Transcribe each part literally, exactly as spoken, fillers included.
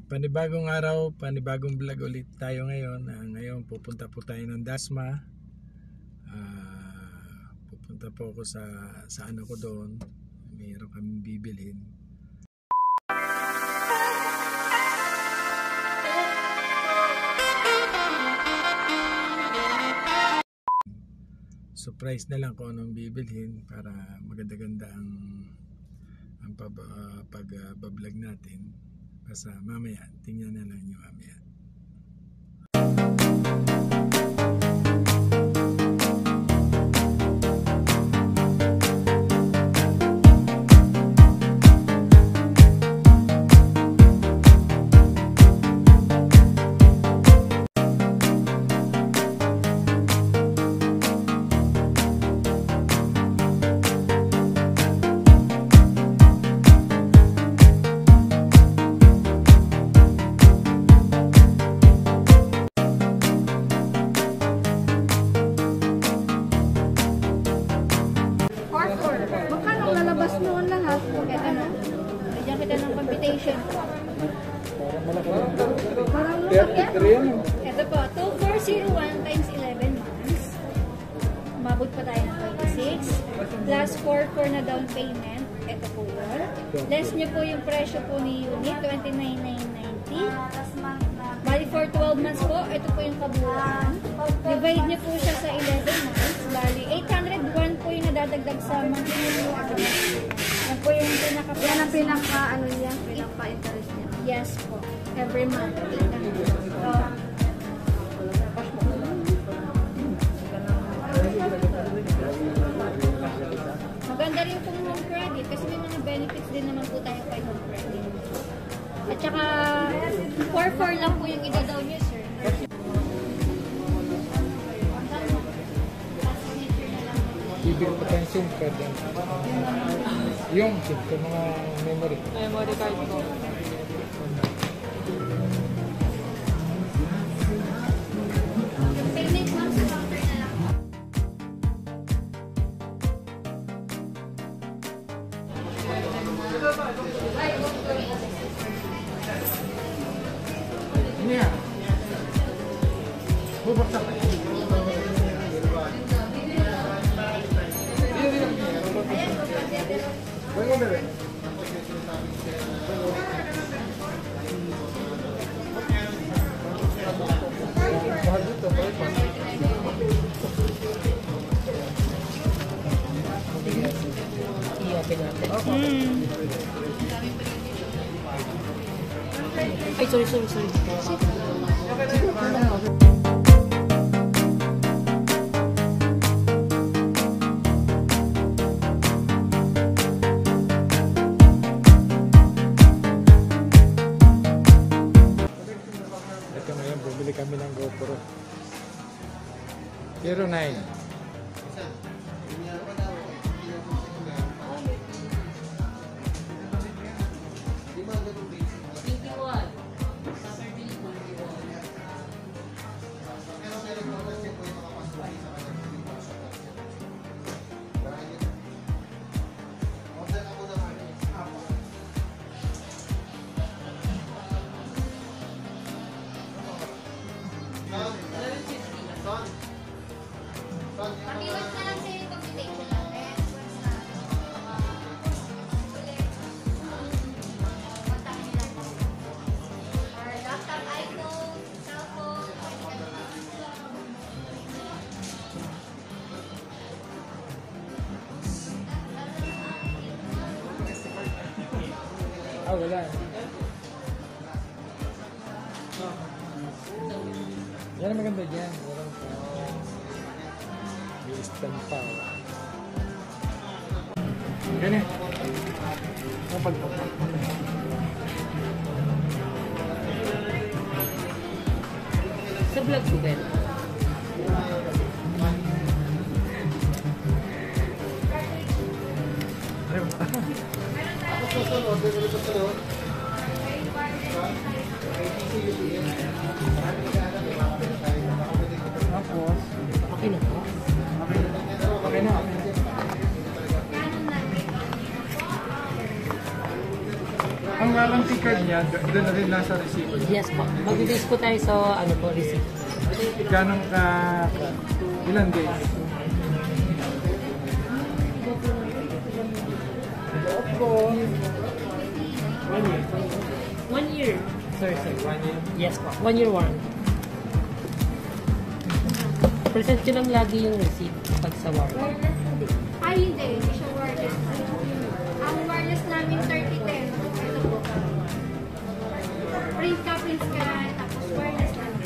panibagong araw, panibagong vlog ulit tayo ngayon. Uh, ngayon pupunta po tayo ng Dasma. Uh, pupunta po ako sa, sa ano ko doon. Mayroon kaming bibilhin. Surprise na lang kung anong bibilhin para maganda-ganda ang ang pag-vlog uh, natin. Basta mamaya, tingnan na lang nyo mamaya. Noon lahat, ito na. Bigyan kita ng computation. Parang malaki. Ito po, two thousand four hundred one times eleven months. Umabot pa tayo ng twenty-six. Plus four for na down payment. Ito po yun. Less nyo po yung presyo po ni unit, twenty-nine thousand nine hundred ninety. Bali for twelve months po, ito po yung kabuuan. Divide nyo po siya sa eleven months. Bali, eight hundred one po yung nadadagdag sa monthly. Yan po yung pinaka- Yan ang pinaka, ano niya, pinaka-interest niya. Yes po. Every month. So, maganda rin pong home credit kasi may mga benefits din naman po tayo kay home credit. At saka, four four lang po yung idadaw niyo, sir. Bibig ko pa tayong SIM card yan. Yung SIM card, mga memory. Memory card ko. Yung payment ma'am sa counter na lang. Ano yan? Bubaksak na yan. Voy a beber. Mm. Ay, sorry, sorry, sorry. Bumili kami ng GoPro zero nine. Pakiwas na lang sa yung computation natin. Kontakin nila po. Or laptop, iPhone, cellphone, Ah, wala. Yan ang maganda dyan. Walang may stand pa. Ganyan. Ang pagpapak. Sa vlog ko, Ben. Ako susunod. Ako susunod. Tapos, Okay na po. okay na. Ang warranty card niya, yan, doon na rin nasa resibo. Yes po. Mag-base po tayo sa ano po, receipt. Ganong ka, ka ilan days? One year. One year. Sir, sir, one year. Yes po. One year warranty. Present nyo lang lagi yung receipt pag sa warranty. Ay, hindi. Hindi siya wireless. Ang wireless namin thirty ten. Ito po. Print ka, print ka. Tapos wireless namin.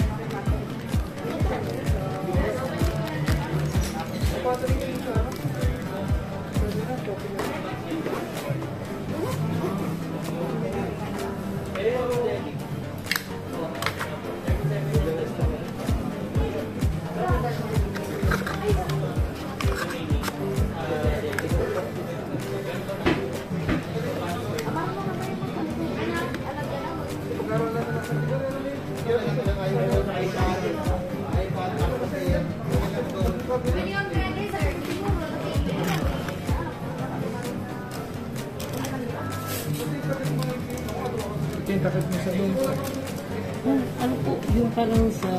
Pwede yung pwede, sir. Yung takip mo sa doon, sir. Hmm, ano po, yung parang sa...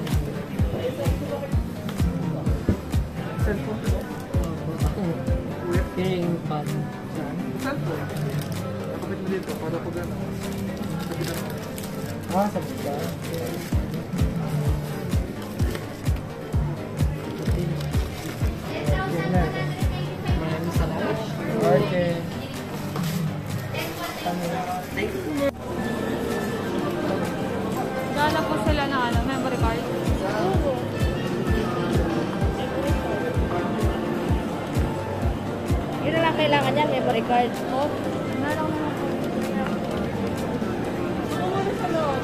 Cellphone po. Uh, hearing pad. Saan? Cellphone. Nakapit mo dito para po gano'n. Sabi na. Ah, sabi ka. Maraming salamat. Okay. Gala po sila na ano, memory card. Yun na lang kailangan niya, memory card. Oh, meron naman po. Ano sa loob?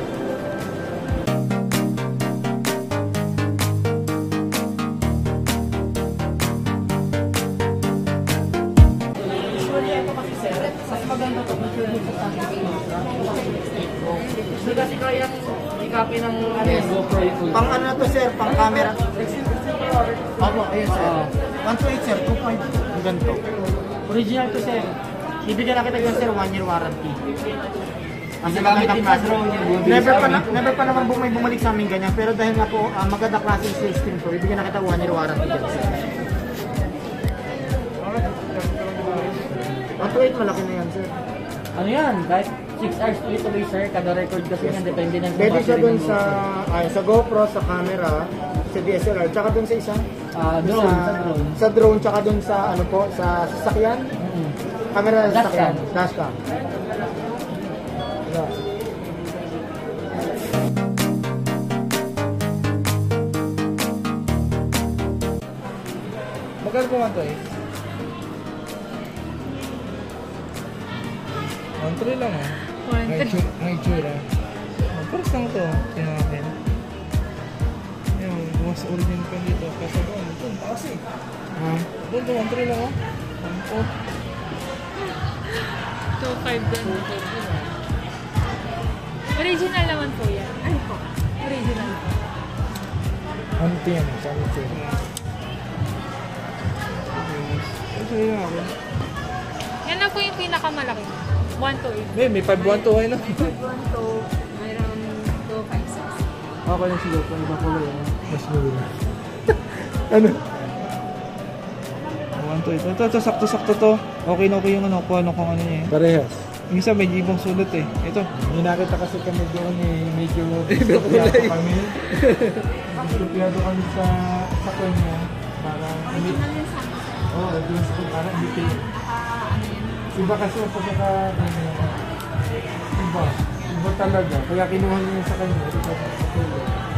Hindi kasi kaya i-copy ng ano yung GoPro yung full. Pang ano na to sir, pang camera. Opo, ayun sir. one twenty-eight sir, two point five. Ganito. Original to sir. Ibigyan na kita yun sir, one year warranty. Ang Gamit magandang din klase. sa drone yung bumibili Never sa pa, na, amin. never pa naman bumay bumalik sa amin ganyan. Pero dahil nga po, uh, maganda klase yung system ko, ibigyan na kita one year warranty dyan sir. one twenty-eight malaki na yan sir. Ano yan? Kahit six hours tuloy-tuloy sir, kada record kasi yan, depende ng Pwede siya battery dun ng sa, GoPro. ay, sa GoPro, sa camera, sa D S L R, tsaka dun sa isang Ah, drone, sa drone. Sa drone, tsaka dun sa ano po, sa sasakyan. Mm. Camera sa sasakyan. Dashcam. Dashcam. Yeah. Magkano po ito eh? one three lang ah. One, May three. itsura. May itsura. Oh, pares lang ito. Tingnan natin. Yan, mas origin pa dito. Kasi doon, doon, taas eh. Ah. Doon, doon, one three lang oh. one four. two five doon. Original naman po yan. Ano po? Original po. Ano ito yan? Saan ito? Ano sa'yo nga ako? Yan lang po yung pinakamalaki. one to eight. May, may five one two ay na. one to, mayroong two five six. Okay lang siguro kung iba kulay ah. Mas mura. Ano? one two eight. Ito, ito, sakto-sakto to. Okay na okay yung ano, kung ano kung ano niya eh. Parehas. Yung isa may ibang sulat eh. Ito. May nakita kasi kami doon eh. Medyo istupyado kami. Istupyado kami sa sa kanya. Para Original yun sa akin. Oo, oh, doon sa para hindi. Iba kasi ang pagkaka... Iba. Iba talaga. Kaya kinuha niya sa kanya. Ito sa kanya.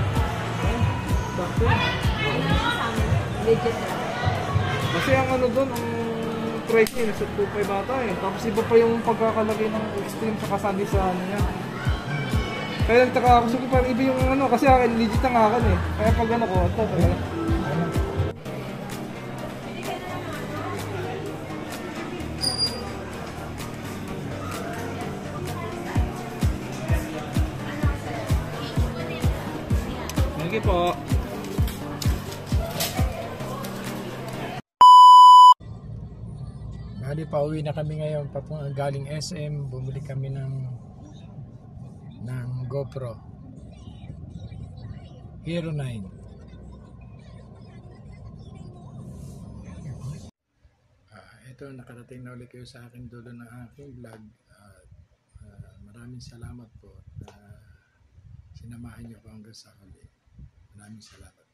Legit. Kasi ang ano doon, ang price niya, nasa two five bata eh. Tapos iba pa yung pagkakalagay ng extreme sa kasali sa ano niya. Kaya nagtaka ako, so parang iba yung ano, kasi akin, legit ang akin eh. Kaya pag ano ko, ito talaga. Thank you po. Bali, pauwi na kami ngayon papung galing S M. Bumili kami ng GoPro Hero nine. Ah, ito, nakarating na ulit kayo sa akin dulo ng aking vlog. At ah, maraming salamat po na sinamahan niyo ako hanggang sa huli. Maraming salamat.